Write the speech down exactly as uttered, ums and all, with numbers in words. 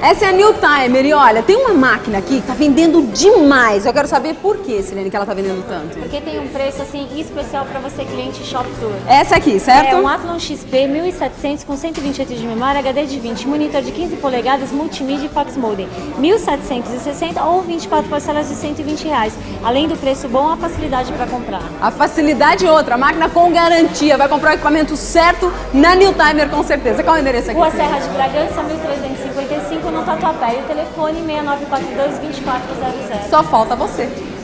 Essa é a New Timer e olha, tem uma máquina aqui que tá vendendo demais. Eu quero saber por que, Silene, que ela tá vendendo tanto. Porque tem um preço assim especial para você, cliente Shop Tour. Essa aqui, certo? É um Athlon X P mil e setecentos com cento e vinte e oito de memória, H D de vinte, monitor de quinze polegadas, multimídia e fax modem. mil setecentos e sessenta ou vinte e quatro parcelas de cento e vinte reais. Além do preço bom, a facilidade para comprar. A facilidade é outra, a máquina com garantia. Vai comprar o equipamento certo na New Timer com certeza. Qual é o endereço aqui? Rua Serra de Bragança, mil trezentos e cinquenta e cinco, no Tatuapé. E o telefone seis nove quatro dois, dois quatro zero zero. Só falta você.